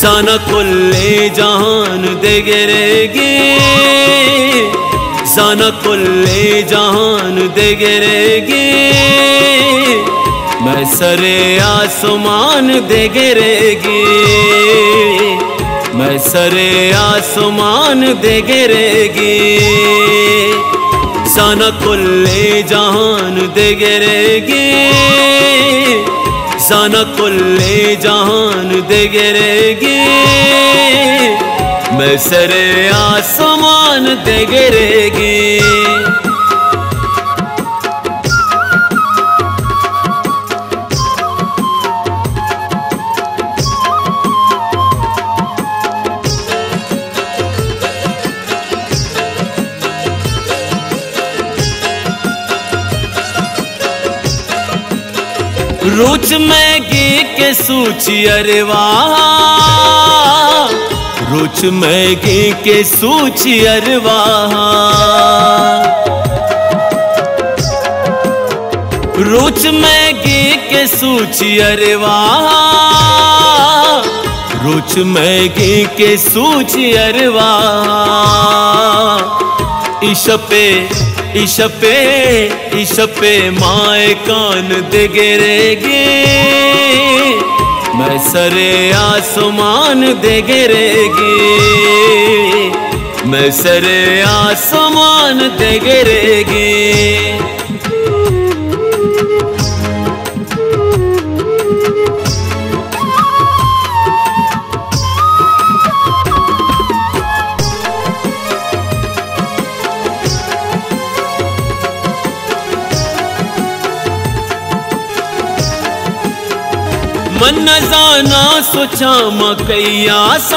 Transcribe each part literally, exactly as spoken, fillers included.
जाना कुल्ले जहान दे गिरेगी, जाना कुल्ले जहान दे गिरेगी, मैं सरे आसमान दे गिरेगी, मैं सरे आसमान दे गिरेगी, जाना कुल्ले जहान दे गिरेगी, जाना कुल्ले जहान दे गिरेगी, मैं सरे आसमान दे गिरेगी। रुच मैगी के सूची अरे वाह, रुच मैगी के सूची अरे वाह, रुच मैगी के सूची अरे वाह, रुच मैगी के सूची अरे वाह, इशपे इशपे इशपे माए कान दे गिरेगी, मैं सरे आसमान दे गिरेगी, मैं सरे आसमान दे गिरेगी। मन न जाना सोचा मकैया सा,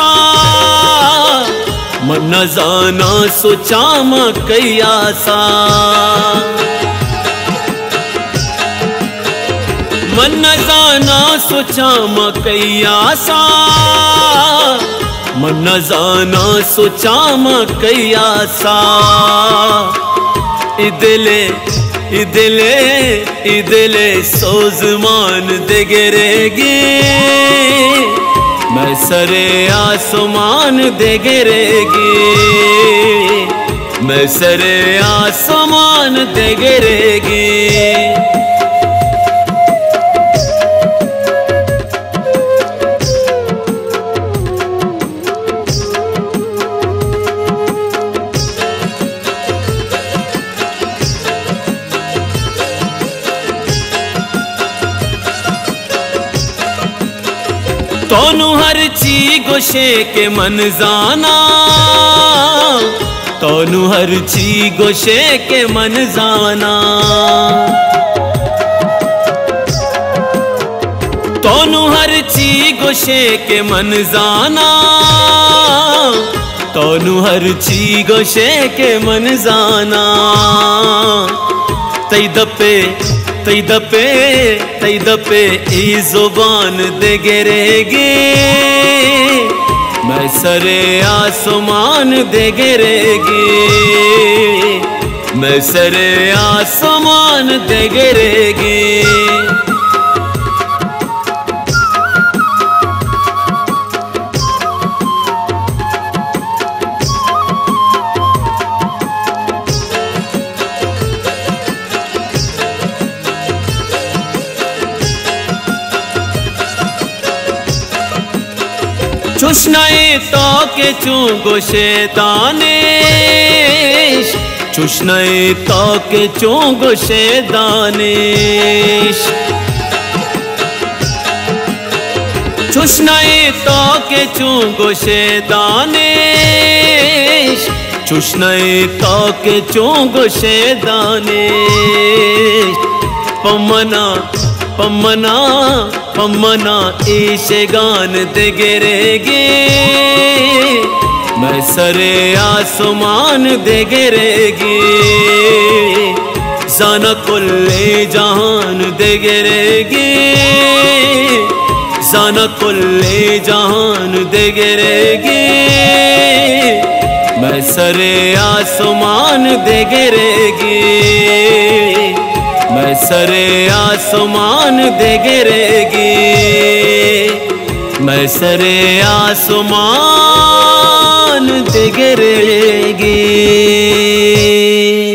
मन न जाना सोचा मकैया सा, मन न जाना सोचा मकैया सा, मन न जाना सोचा मकैया सा, इदले इदले इदले सोजमान दे गिरेगी, मैं सरे आसमान दे गिरेगी, मैं सरे आसमान दे गिरेगी। तोनू हर ची गोशे के मन जाना, तोनू हर ची गोशे के मन जाना, तोनू हर ची गोशे के मन जाना, तोनू हर ची गोशे के मन जाना, तई दपे तई दपे तई दपे ई जुबान दे गिरेगी, मैं सरे आसमान दे गिरेगी, मैं सरे आसमान दे गिरेगी। चुशनाए तो के चूंगो शैतानिश, चुशनाए तो के चूंगो शैतानिश, चुशनाए तो के चूंगो शैतानिश, चुशनाए तो के चूंगो शैतानिश, पमना पमना पमना ईशे गान दे गिरेगी, मैं सरे आसमान दे गिरेगी, जाना कुल्ले जहान दे गिरेगी, जाना कुल्ले जहान दे गिरेगी, मैं सरे आसमान दे गिरेगी, मैं सरे आसमान दे गिरेगी, मैं सरे आसमान दे गिरेगी।